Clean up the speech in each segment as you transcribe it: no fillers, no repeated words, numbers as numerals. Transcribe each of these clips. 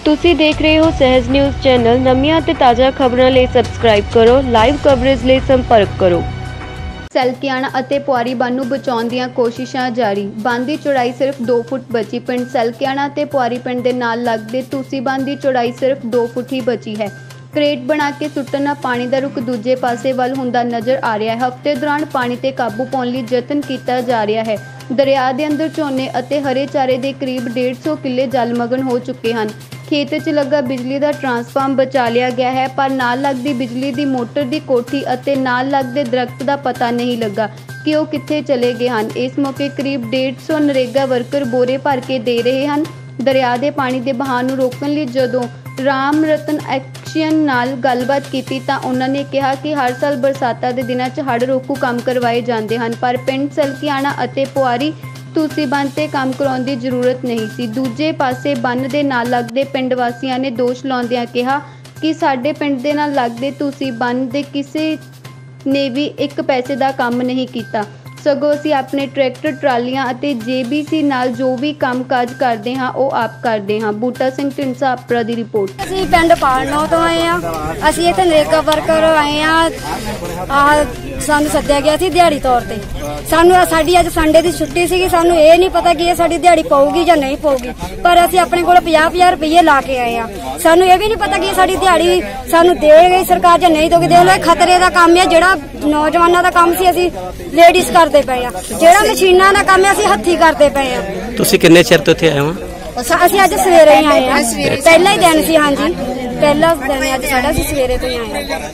ਤੁਸੀਂ ਦੇਖ ਰਹੇ ਹੋ ਸਹਿਜ ਨਿਊਜ਼ ਚੈਨਲ। ਨਵੀਆਂ ਤੇ ਤਾਜ਼ਾ ਖਬਰਾਂ ਲਈ ਸਬਸਕ੍ਰਾਈਬ ਕਰੋ। ਲਾਈਵ ਕਵਰੇਜ ਲਈ ਸੰਪਰਕ ਕਰੋ। ਸੈਲਕਿਆਣਾ ਅਤੇ ਪੁਆਰੀ ਬੰਨ੍ਹ ਨੂੰ ਬਚਾਉਣ ਦੀਆਂ ਕੋਸ਼ਿਸ਼ਾਂ ਜਾਰੀ। ਬੰਨ੍ਹ ਦੀ ਚੌੜਾਈ ਸਿਰਫ 2 ਫੁੱਟ ਬਚੀ। ਪਿੰਡ ਸੈਲਕਿਆਣਾ ਅਤੇ ਪੁਆਰੀ ਪਿੰਡ ਦੇ ਨਾਲ ਲੱਗਦੇ ਤੁਸੀਂ ਬੰਨ੍ਹ ਦੀ ਚੌੜਾਈ ਸਿਰਫ 2 ਫੁੱਟ ਹੀ ਬਚੀ ਹੈ। ਕ੍ਰੇਟ ਬਣਾ ਕੇ ਸੁੱਟਣ ਨਾਲ ਪਾਣੀ ਦਾ ਰੁਖ ਦੂਜੇ ਪਾਸੇ ਵੱਲ ਹੁੰਦਾ ਨਜ਼ਰ ਆ ਰਿਹਾ ਹੈ। ਹਫ਼ਤੇ ਦੌਰਾਨ ਪਾਣੀ ਤੇ ਕਾਬੂ ਪਾਉਣ ਲਈ ਯਤਨ ਕੀਤਾ ਜਾ ਰਿਹਾ ਹੈ। ਦਰਿਆ ਦੇ ਅੰਦਰ ਝੋਨੇ ਅਤੇ ਹਰੇ ਚਾਰੇ ਦੇ ਕਰੀਬ 150 ਕਿੱਲੇ ਜਲਮਗਨ ਹੋ ਚੁੱਕੇ ਹਨ। ਖੇਤ 'ਚ ਲੱਗਾ ਬਿਜਲੀ ਦਾ ਟਰਾਂਸਫਾਰਮ ਬਚਾ ਲਿਆ ਗਿਆ ਹੈ, ਪਰ ਨਾਲ ਲੱਗਦੀ ਬਿਜਲੀ ਦੀ ਮੋਟਰ ਦੀ ਕੋਠੀ ਅਤੇ ਨਾਲ ਲੱਗਦੇ ਦਰਖਤ ਦਾ ਪਤਾ ਨਹੀਂ ਲੱਗਾ ਕਿ ਉਹ ਕਿੱਥੇ ਚਲੇ ਗਏ ਹਨ। ਇਸ ਮੌਕੇ ਕਰੀਬ 150 ਨਰੇਗਾ ਵਰਕਰ ਬੋਰੇ ਭਰ ਕੇ ਦੇ ਰਹੇ ਹਨ। ਦਰਿਆ ਦੇ ਪਾਣੀ ਦੇ ਬਹਾਅ ਨੂੰ ਰੋਕਣ ਲਈ ਜਦੋਂ ਰਾਮ ਰਤਨ ਐਕਸ਼ਨ ਨਾਲ ਗੱਲਬਾਤ ਕੀਤੀ ਤਾਂ ਉਹਨਾਂ ਨੇ ਕਿਹਾ ਕਿ ਹਰ ਸਾਲ ਬਰਸਾਤਾਂ ਦੇ ਦਿਨਾਂ 'ਚ ਹੜ੍ਹ ਰੋਕੂ ਕੰਮ ਕਰਵਾਏ ਜਾਂਦੇ ਹਨ, ਪਰ ਪਿੰਡ ਸੈਲਕਿਆਣਾ ਅਤੇ ਪੁਆਰੀ ਤੁਸੀਂ ਬੰਨ੍ਹ ਤੇ ਕੰਮ ਕਰਾਉਣ ਦੀ ਜ਼ਰੂਰਤ ਨਹੀਂ ਸੀ। ਦੂਜੇ ਪਾਸੇ ਬੰਨ੍ਹ ਦੇ ਨਾਲ ਲੱਗਦੇ ਪਿੰਡ ਵਾਸੀਆਂ ਨੇ ਦੋਸ਼ ਲਾਉਂਦਿਆਂ ਕਿਹਾ ਕਿ ਸਾਡੇ ਪਿੰਡ ਦੇ ਨਾਲ ਲੱਗਦੇ ਤੁਸੀਂ ਬੰਨ੍ਹ ਦੇ ਕਿਸੇ ਨੇ ਵੀ 1 ਪੈਸੇ ਦਾ ਕੰਮ ਨਹੀਂ ਕੀਤਾ, ਸਗੋਂ ਅਸੀਂ ਆਪਣੇ ਟਰੈਕਟਰ ਟਰਾਲੀਆਂ ਅਤੇ JBC ਨਾਲ ਜੋ ਵੀ ਕੰਮ ਕਾਜ ਕਰਦੇ ਹਾਂ ਉਹ ਆਪ ਕਰਦੇ ਹਾਂ। ਬੂਟਾ ਸਿੰਘ ਢਿੰਡਸਾ ਆਪਰਾ ਦੀ ਰਿਪੋਰਟ। ਅਸੀਂ ਪਿੰਡ ਪਾਲਨੌ ਤੋਂ ਆਏ ਹਾਂ। ਅਸੀਂ ਇੱਥੇ ਨਰੇਗਾ ਵਰਕਰ ਆਏ ਹਾਂ। ਸਾਨੂੰ ਸੱਦਿਆ ਗਿਆ ਸੀ ਦਿਹਾੜੀ ਤੌਰ ਤੇ। ਸਾਡੀ ਅੱਜ ਸੰਡੇ ਦੀ ਛੁੱਟੀ ਸੀਗੀ। ਸਾਨੂੰ ਇਹ ਨਹੀਂ ਪਤਾ ਕਿ ਇਹ ਸਾਡੀ ਦਿਹਾੜੀ ਪਊਗੀ ਜਾਂ ਨਹੀਂ ਪਊਗੀ, ਪਰ ਅਸੀਂ ਆਪਣੇ ਕੋਲ 50,000 ਰੁਪਏ ਲਾ ਕੇ ਆਏ ਹਾਂ। ਸਾਨੂੰ ਇਹ ਵੀ ਨਹੀਂ ਪਤਾ ਕਿ ਸਾਡੀ ਦਿਹਾੜੀ ਸਾਨੂੰ ਦੇ ਗਈ ਸਰਕਾਰ ਜਾਂ ਨਹੀਂ ਦੋਗੀ। ਦੇਖ ਲਓ, ਖਤਰੇ ਦਾ ਕੰਮ ਹੈ। ਜਿਹੜਾ ਨੌਜਵਾਨਾਂ ਦਾ ਕੰਮ ਸੀ ਅਸੀਂ ਲੇਡੀਜ਼ ਕਰਦੇ ਪਏ ਆ। ਜਿਹੜਾ ਮਸ਼ੀਨਾਂ ਦਾ ਕੰਮ ਹੈ ਅਸੀਂ ਹੱਥੀਂ ਕਰਦੇ ਪਏ ਆ। ਤੁਸੀਂ ਕਿੰਨੇ ਚਿਰ ਤੋਂ ਇੱਥੇ ਆਏ ਹੋ? ਅਸੀਂ ਅੱਜ ਸਵੇਰੇ ਹੀ ਆਏ ਆ। ਪਹਿਲਾ ਹੀ ਦਿਨ ਸੀ। ਹਾਂਜੀ, ਪਹਿਲਾ ਦਿਨ ਅੱਜ ਸਾਡਾ। ਅਸੀਂ ਸਵੇਰੇ ਤੋਂ ਹੀ ਆਏ ਆ।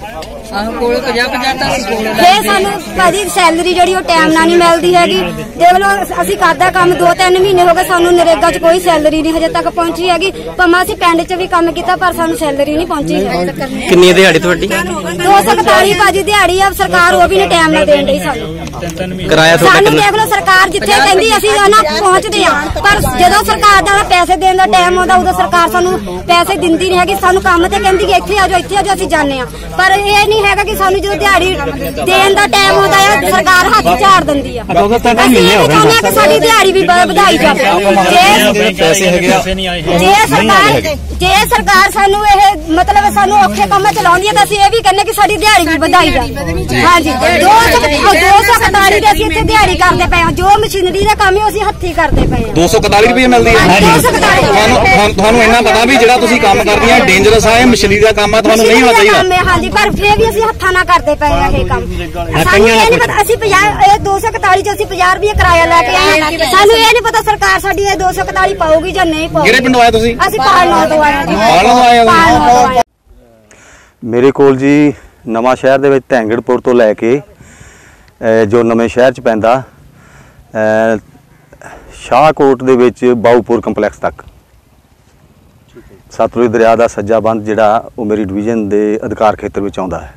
ਸਾਨੂੰ ਭਾਜੀ ਸੈਲਰੀ ਜਿਹੜੀ ਉਹ ਟਾਈਮ ਨਾਲ ਨਹੀਂ ਮਿਲਦੀ ਹੈਗੀ। ਦੇਖ ਲਓ, ਅਸੀਂ ਕਰਦਾ ਕੰਮ 2-3 ਮਹੀਨੇ ਹੋ ਗਏ, ਸਾਨੂੰ ਨਰੇਗਾ 'ਚ ਕੋਈ ਸੈਲਰੀ ਨਹੀਂ ਹਜੇ ਤੱਕ ਪਹੁੰਚੀ ਹੈਗੀ। ਭਾਵੇਂ ਅਸੀਂ ਪਿੰਡ 'ਚ ਵੀ ਕੰਮ ਕੀਤਾ ਪਰ ਸਾਨੂੰ ਸੈਲਰੀ ਨਹੀਂ ਪਹੁੰਚੀ ਹੈ। ਕਿੰਨੀ ਦਿਹਾੜੀ ਤੁਹਾਡੀ? 241 ਭਾਜੀ ਦਿਹਾੜੀ ਆ। ਸਰਕਾਰ ਉਹ ਵੀ ਨਹੀਂ ਟਾਈਮ ਨਾਲ ਦੇਣ ਡਈ ਸਾਨੂੰ। ਕਿਰਾਇਆ ਸਾਨੂੰ ਦੇਖ ਲਓ, ਸਰਕਾਰ ਜਿੱਥੇ ਕਹਿੰਦੀ ਅਸੀਂ ਉਹਨਾਂ ਪਹੁੰਚਦੇ ਆ, ਪਰ ਜਦੋਂ ਸਰਕਾਰ ਦਾ ਪੈਸੇ ਦੇਣ ਦਾ ਟਾਈਮ ਆਉਂਦਾ ਉਦੋਂ ਸਰਕਾਰ ਸਾਨੂੰ ਪੈਸੇ ਦਿੰਦੀ ਨਹੀਂ ਹੈਗੀ। ਸਾਨੂੰ ਕੰਮ ਤੇ ਕਹਿੰਦੀ ਕਿ ਇੱਥੇ ਆ ਜਾਓ, ਇੱਥੇ ਆ ਜਾਓ, ਅਸੀਂ ਜਾਂਦੇ ਆ, ਪਰ ਇਹ ਨਹੀਂ ਹੈਗਾ ਕਿ ਸਾਨੂੰ ਜਦੋਂ ਦਿਹਾੜੀ ਦੇਣ ਦਾ ਟਾਈਮ ਆਉਂਦਾ ਹੈ ਸਰਕਾਰ ਹੱਥ ਝਾੜ ਦਿੰਦੀ ਆ। ਕਿ ਸਾਡੀ ਦਿਹਾੜੀ ਵੀ ਵਧਾਈ ਜਾਵੇ। ਜੇ ਸਰਕਾਰ ਸਾਨੂੰ ਇਹ ਮਤਲਬ ਸਾਨੂੰ ਔਖੇ ਕੰਮਾਂ ਚ ਲਾਉਂਦੀ ਹੈ ਤਾਂ ਅਸੀਂ ਇਹ ਵੀ ਕਹਿੰਦੇ ਕਿ ਸਾਡੀ ਦਿਹਾੜੀ ਵੀ ਵਧਾਈ ਜਾਵੇ। ਹਾਂਜੀ, 241 ਦੇ ਅਸੀਂ ਇੱਥੇ ਦਿਹਾੜੀ ਕਰਦੇ ਪਏ ਹਾਂ। ਜੋ ਮਸ਼ੀਨਰੀ ਦਾ ਕੰਮ ਹੈ ਅਸੀਂ ਹੱਥੀਂ ਕਰਦੇ ਪਏ ਹਾਂ। 241 ਰੁਪਏ ਮਿਲਦੀ ਹੈ। ਤੁਹਾਨੂੰ ਇੰਨਾ ਪਤਾ ਵੀ ਜਿਹੜਾ ਤੁਸੀਂ ਕੰਮ ਕਰਦੀਆਂ ਡੇਂਜਰਸ ਆ, ਇਹ ਮਸ਼ੀਨਰੀ ਦਾ ਕੰਮ ਆ, ਤੁਹਾਨੂੰ ਨਹੀਂ ਹੋਣਾ ਚਾਹੀਦਾ। ਹਾਂਜੀ, ਪਰ ਫਿਰ ਵੀ ਅਸੀਂ ਹੱਥਾਂ ਨਾਲ ਕਰਦੇ ਪਏ ਆ ਇਹ ਕੰਮ। ਸਾਨੂੰ ਇਹ ਨਹੀਂ ਪਤਾ ਅਸੀਂ 241 ਚ ਅਸੀਂ 50 ਰੁਪਏ ਕਿਰਾਇਆ ਲੈ ਕੇ ਆਏ। ਸਾਨੂੰ ਇਹ ਨਹੀਂ ਪਤਾ ਸਰਕਾਰ ਸਾਡੀ ਇਹ 241 ਪਾਊਗੀ ਜਾਂ ਨਹੀਂ ਪਾਊਗੀ। ਕਿਹੜੇ ਪਿੰਡੋਂ ਆਏ ਤੁਸੀਂ? ਅਸੀਂ ਪਾਲਨੌ ਤੋਂ ਆਏ ਜੀ। ਮੇਰੇ ਕੋਲ ਜੀ ਨਵਾਂ ਸ਼ਹਿਰ ਦੇ ਵਿੱਚ ਧੈਂਗੜਪੁਰ ਤੋਂ ਲੈ ਕੇ ਜੋ ਨਵੇਂ ਸ਼ਹਿਰ 'ਚ ਪੈਂਦਾ ਸ਼ਾਹਕੋਟ ਦੇ ਵਿੱਚ ਬਾਊਪੁਰ ਕੰਪਲੈਕਸ ਤੱਕ ਸਤਲੁਜ ਦਰਿਆ ਦਾ ਸੱਜਾ ਬੰਦ ਜਿਹੜਾ ਉਹ ਮੇਰੀ ਡਿਵੀਜ਼ਨ ਦੇ ਅਧਿਕਾਰ ਖੇਤਰ ਵਿੱਚ ਆਉਂਦਾ ਹੈ।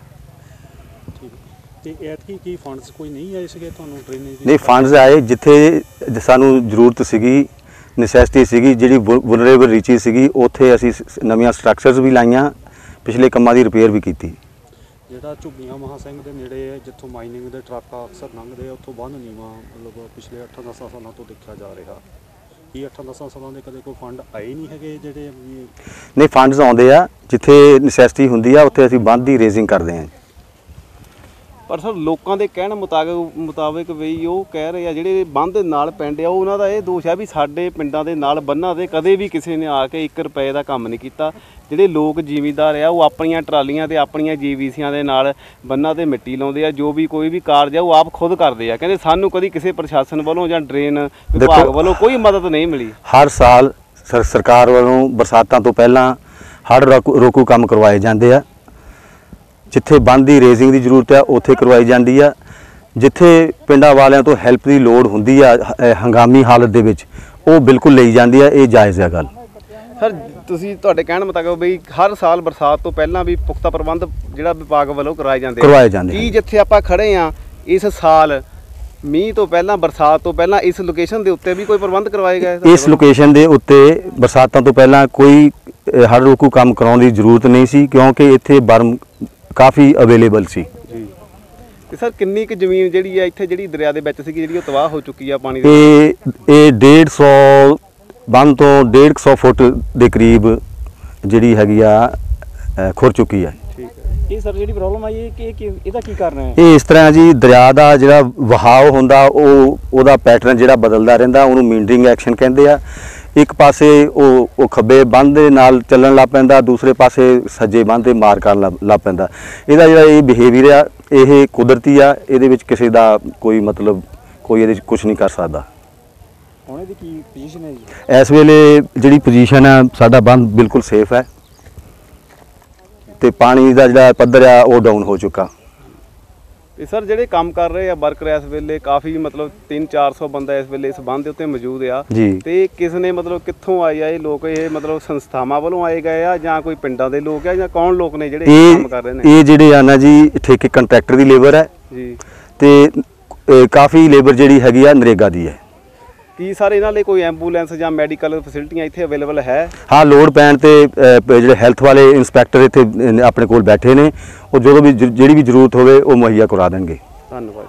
ਕੀ ਫੰਡਸ ਕੋਈ ਨਹੀਂ ਆਏ ਸੀਗੇ ਤੁਹਾਨੂੰ ਡਰੇਨੇਜ ਦੇ? ਨਹੀਂ, ਫੰਡਸ ਆਏ ਜਿੱਥੇ ਸਾਨੂੰ ਜ਼ਰੂਰਤ ਸੀਗੀ, ਨੈਸੈਸਿਟੀ ਸੀਗੀ, ਜਿਹੜੀ ਵਲਨਰੇਬਲ ਰੀਚਿਸ ਸੀਗੀ, ਉੱਥੇ ਅਸੀਂ ਨਵੀਆਂ ਸਟਰਕਚਰਸ ਵੀ ਲਾਈਆਂ, ਪਿਛਲੇ ਕੰਮਾਂ ਦੀ ਰਿਪੇਅਰ ਵੀ ਕੀਤੀ। ਜਿਹੜਾ ਝੁੱਗੀਆਂ ਮਹਾਂ ਸਿੰਘ ਦੇ ਨੇੜੇ ਹੈ ਜਿੱਥੋਂ ਮਾਈਨਿੰਗ ਦੇ ਟਰੱਕ ਅਕਸਰ ਲੰਘਦੇ ਆ, ਉੱਥੋਂ ਬੰਦ ਨੀਵਾਂ ਮਤਲਬ ਪਿਛਲੇ 8-10 ਸਾਲਾਂ ਤੋਂ ਦੇਖਿਆ ਜਾ ਰਿਹਾ। ਕੀ 8-10 ਸਾਲਾਂ ਦੇ ਕਦੇ ਕੋਈ ਫੰਡ ਆਏ ਨਹੀਂ ਹੈਗੇ ਜਿਹੜੇ? ਨਹੀਂ, ਫੰਡਸ ਆਉਂਦੇ ਆ, ਜਿੱਥੇ ਨੈਸੈਸਿਟੀ ਹੁੰਦੀ ਆ ਉੱਥੇ ਅਸੀਂ ਬੰਦ ਦੀ ਰੇਜ਼ਿੰਗ ਕਰਦੇ ਹਾਂ। ਪਰ ਸਰ ਲੋਕਾਂ ਦੇ ਕਹਿਣ ਮੁਤਾਬਕ ਵੀ ਉਹ ਕਹਿ ਰਹੇ ਆ ਜਿਹੜੇ ਬੰਨ੍ਹ ਦੇ ਨਾਲ ਪਿੰਡ ਆ ਉਹਨਾਂ ਦਾ ਇਹ ਦੋਸ਼ ਹੈ ਵੀ ਸਾਡੇ ਪਿੰਡਾਂ ਦੇ ਨਾਲ ਬੰਨ੍ਹਾਂ ਦੇ ਕਦੇ ਵੀ ਕਿਸੇ ਨੇ ਆ ਕੇ 1 ਰੁਪਏ ਦਾ ਕੰਮ ਨਹੀਂ ਕੀਤਾ। ਜਿਹੜੇ ਲੋਕ ਜ਼ਿਮੀਂਦਾਰ ਆ ਉਹ ਆਪਣੀਆਂ ਟਰਾਲੀਆਂ ਤੇ ਆਪਣੀਆਂ JBCਆਂ ਦੇ ਨਾਲ ਬੰਨ੍ਹਾਂ ਤੇ ਮਿੱਟੀ ਲਾਉਂਦੇ ਆ। ਜੋ ਵੀ ਕੋਈ ਵੀ ਕਾਰਜ ਆ ਉਹ ਆਪ ਖੁਦ ਕਰਦੇ ਆ। ਕਹਿੰਦੇ ਸਾਨੂੰ ਕਦੀ ਕਿਸੇ ਪ੍ਰਸ਼ਾਸਨ ਵੱਲੋਂ ਜਾਂ ਡਰੇਨ ਵਿਭਾਗ ਵੱਲੋਂ ਕੋਈ ਮਦਦ ਨਹੀਂ ਮਿਲੀ। ਹਰ ਸਾਲ ਸਰਕਾਰ ਵੱਲੋਂ ਬਰਸਾਤਾਂ ਤੋਂ ਪਹਿਲਾਂ ਹੜ੍ਹ ਰੋਕੂ ਕੰਮ ਕਰਵਾਏ ਜਾਂਦੇ ਆ। ਜਿੱਥੇ ਬੰਦ ਦੀ ਰੇਜ਼ਿੰਗ ਦੀ ਜ਼ਰੂਰਤ ਹੈ ਉੱਥੇ ਕਰਵਾਈ ਜਾਂਦੀ ਆ। ਜਿੱਥੇ ਪਿੰਡਾਂ ਵਾਲਿਆਂ ਤੋਂ ਹੈਲਪ ਦੀ ਲੋੜ ਹੁੰਦੀ ਆ ਹੰਗਾਮੀ ਹਾਲਤ ਦੇ ਵਿੱਚ, ਉਹ ਬਿਲਕੁਲ ਲਈ ਜਾਂਦੀ ਆ। ਇਹ ਜਾਇਜ਼ ਹੈ ਗੱਲ। ਸਰ ਤੁਸੀਂ ਤੁਹਾਡੇ ਕਹਿਣ ਮੁਤਾਬਕ ਬਈ ਹਰ ਸਾਲ ਬਰਸਾਤ ਤੋਂ ਪਹਿਲਾਂ ਵੀ ਪੁਖਤਾ ਪ੍ਰਬੰਧ ਜਿਹੜਾ ਵਿਭਾਗ ਵੱਲੋਂ ਕਰਵਾਏ ਜਾਂਦੇ ਕੀ ਜਿੱਥੇ ਆਪਾਂ ਖੜੇ ਆ ਇਸ ਸਾਲ ਮੀਂਹ ਤੋਂ ਪਹਿਲਾਂ ਬਰਸਾਤ ਤੋਂ ਪਹਿਲਾਂ ਇਸ ਲੋਕੇਸ਼ਨ ਦੇ ਉੱਤੇ ਵੀ ਕੋਈ ਪ੍ਰਬੰਧ ਕਰਵਾਏ ਗਏ? ਇਸ ਲੋਕੇਸ਼ਨ ਦੇ ਉੱਤੇ ਬਰਸਾਤਾਂ ਤੋਂ ਪਹਿਲਾਂ ਕੋਈ ਹੜ੍ਹ ਰੋਕੂ ਕੰਮ ਕਰਾਉਣ ਦੀ ਜ਼ਰੂਰਤ ਨਹੀਂ ਸੀ, ਕਿਉਂਕਿ ਇੱਥੇ ਬਰਮ ਕਾਫੀ ਅਵੇਲੇਬਲ ਸੀ ਜੀ। ਤੇ ਸਰ ਕਿੰਨੀ ਕੁ ਜ਼ਮੀਨ ਜਿਹੜੀ ਹੈ ਇੱਥੇ ਜਿਹੜੀ ਦਰਿਆ ਦੇ ਵਿੱਚ ਸੀਗੀ ਜਿਹੜੀ ਉਹ ਤਬਾਹ ਹੋ ਚੁੱਕੀ ਆ ਪਾਣੀ ਦੇ? ਇਹ 150 ਬੰਦ ਤੋਂ 150 ਫੁੱਟ ਦੇ ਕਰੀਬ ਜਿਹੜੀ ਹੈਗੀ ਆ ਖੁਰ ਚੁੱਕੀ ਹੈ। ਠੀਕ ਹੈ। ਇਹ ਸਰ ਜਿਹੜੀ ਪ੍ਰੋਬਲਮ ਆਈ ਹੈ ਕਿ ਇਹਦਾ ਕੀ ਕਾਰਨ ਹੈ? ਇਹ ਇਸ ਤਰ੍ਹਾਂ ਜੀ, ਦਰਿਆ ਦਾ ਜਿਹੜਾ ਵਹਾਅ ਹੁੰਦਾ ਉਹਦਾ ਪੈਟਰਨ ਜਿਹੜਾ ਬਦਲਦਾ ਰਹਿੰਦਾ, ਉਹਨੂੰ ਮੀਂਡਰਿੰਗ ਐਕਸ਼ਨ ਕਹਿੰਦੇ ਆ। ਇੱਕ ਪਾਸੇ ਉਹ ਖੱਬੇ ਬੰਨ੍ਹ ਦੇ ਨਾਲ ਚੱਲਣ ਲੱਗ ਪੈਂਦਾ, ਦੂਸਰੇ ਪਾਸੇ ਸੱਜੇ ਬੰਨ੍ਹ ਤੇ ਮਾਰ ਕਰਨ ਲੱਗ ਪੈਂਦਾ। ਇਹਦਾ ਜਿਹੜਾ ਇਹ ਬਿਹੇਵੀਅਰ ਆ ਇਹ ਕੁਦਰਤੀ ਆ, ਇਹਦੇ ਵਿੱਚ ਕਿਸੇ ਦਾ ਕੋਈ ਮਤਲਬ ਕੋਈ ਇਹਦੇ 'ਚ ਕੁਝ ਨਹੀਂ ਕਰ ਸਕਦਾ। ਹੁਣ ਇਹਦੀ ਕੀ ਪੋਜੀਸ਼ਨ ਹੈ ਜੀ? ਇਸ ਵੇਲੇ ਜਿਹੜੀ ਪੋਜੀਸ਼ਨ ਹੈ, ਸਾਡਾ ਬੰਨ੍ਹ ਬਿਲਕੁਲ ਸੇਫ ਹੈ ਤੇ ਪਾਣੀ ਦਾ ਜਿਹੜਾ ਪੱਧਰ ਆ ਉਹ ਡਾਊਨ ਹੋ ਚੁੱਕਾ। ਤੇ ਸਰ ਜਿਹੜੇ ਕੰਮ ਕਰ ਰਹੇ ਆ ਵਰਕਰ ਇਸ ਵੇਲੇ ਕਾਫੀ ਮਤਲਬ 300-400 ਬੰਦਾ ਇਸ ਵੇਲੇ ਇਸ ਬੰਦ ਦੇ ਉੱਤੇ ਮੌਜੂਦ ਆ ਜੀ। ਤੇ ਕਿਸ ਨੇ ਮਤਲਬ ਕਿੱਥੋਂ ਆਏ ਆ ਇਹ ਲੋਕ? ਇਹ ਮਤਲਬ ਸੰਸਥਾਵਾਂ ਵੱਲੋਂ ਆਏ ਗਏ ਆ ਜਾਂ ਕੋਈ ਪਿੰਡਾਂ ਦੇ ਲੋਕ ਆ ਜਾਂ ਕੌਣ ਲੋਕ ਨੇ ਜਿਹੜੇ ਕੰਮ ਕਰ ਰਹੇ ਨੇ? ਇਹ ਜਿਹੜੇ ਆ ਨਾ ਜੀ, ਠੇਕੇ ਕੰਟਰੈਕਟਰ ਦੀ ਲੇਬਰ ਹੈ ਜੀ ਤੇ ਕਾਫੀ ਲੇਬਰ ਜਿਹੜੀ ਹੈਗੀ ਆ ਨਰੇਗਾ ਦੀ ਹੈ। ਕੀ ਸਰ ਇਹਨਾਂ ਲਈ ਕੋਈ ਐਂਬੂਲੈਂਸ ਜਾਂ ਮੈਡੀਕਲ ਫੈਸਿਲਿਟੀਆਂ ਇੱਥੇ ਅਵੇਲੇਬਲ ਹੈ? ਹਾਂ, ਲੋੜ ਪੈਣ ਤੇ ਜਿਹੜੇ ਹੈਲਥ ਵਾਲੇ ਇੰਸਪੈਕਟਰ ਇੱਥੇ ਆਪਣੇ ਕੋਲ ਬੈਠੇ ਨੇ, ਉਹ ਜਦੋਂ ਵੀ ਜਿਹੜੀ ਵੀ ਜ਼ਰੂਰਤ ਹੋਵੇ ਉਹ ਮੁਹੱਈਆ ਕਰਵਾ ਦੇਣਗੇ। ਧੰਨਵਾਦ।